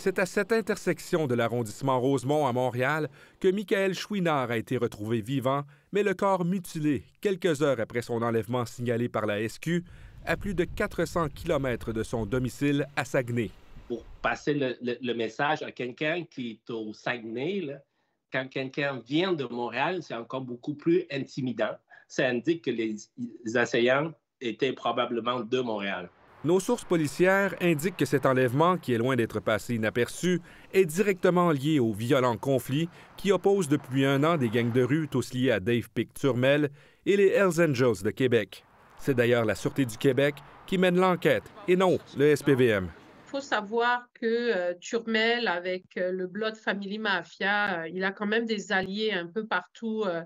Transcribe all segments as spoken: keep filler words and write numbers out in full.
C'est à cette intersection de l'arrondissement Rosemont à Montréal que Michael Chouinard a été retrouvé vivant, mais le corps mutilé quelques heures après son enlèvement signalé par la S Q à plus de quatre cents kilomètres de son domicile à Saguenay. Pour passer le, le, le message à quelqu'un qui est au Saguenay, là, quand quelqu'un vient de Montréal, c'est encore beaucoup plus intimidant. Ça indique que les, les assaillants étaient probablement de Montréal. Nos sources policières indiquent que cet enlèvement, qui est loin d'être passé inaperçu, est directement lié aux violents conflits qui opposent depuis un an des gangs de rue tous liés à Dave Pick Turmel et les Hells Angels de Québec. C'est d'ailleurs la Sûreté du Québec qui mène l'enquête et non le S P V M. Il faut savoir que euh, Turmel, avec euh, le Blood Family Mafia, euh, il a quand même des alliés un peu partout euh,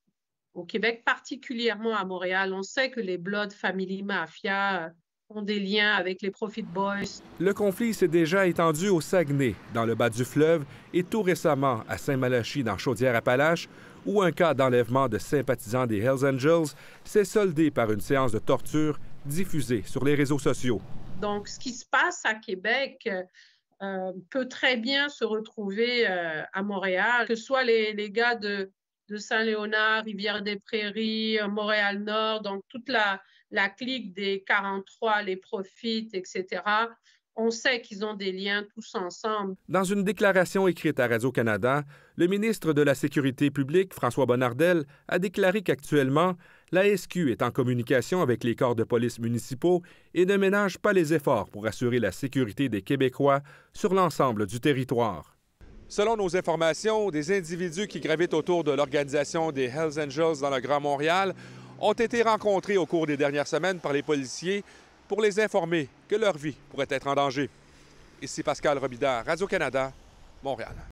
au Québec, particulièrement à Montréal. On sait que les Blood Family Mafia euh, ont des liens avec les Profit Boys. Le conflit s'est déjà étendu au Saguenay, dans le bas du fleuve, et tout récemment à Saint-Malachie, dans Chaudière-Appalaches, où un cas d'enlèvement de sympathisants des Hells Angels s'est soldé par une séance de torture diffusée sur les réseaux sociaux. Donc, ce qui se passe à Québec euh, peut très bien se retrouver euh, à Montréal, que ce soit les, les gars de, de Saint-Léonard, Rivière-des-Prairies, Montréal-Nord, donc toute la, la clique des quarante-trois, les Profits, et cetera. On sait qu'ils ont des liens tous ensemble. Dans une déclaration écrite à Radio-Canada, le ministre de la Sécurité publique, François Bonnardel, a déclaré qu'actuellement, la S Q est en communication avec les corps de police municipaux et ne ménage pas les efforts pour assurer la sécurité des Québécois sur l'ensemble du territoire. Selon nos informations, des individus qui gravitent autour de l'organisation des Hells Angels dans le Grand Montréal ont été rencontrés au cours des dernières semaines par les policiers pour les informer que leur vie pourrait être en danger. Ici Pascal Robida, Radio-Canada, Montréal.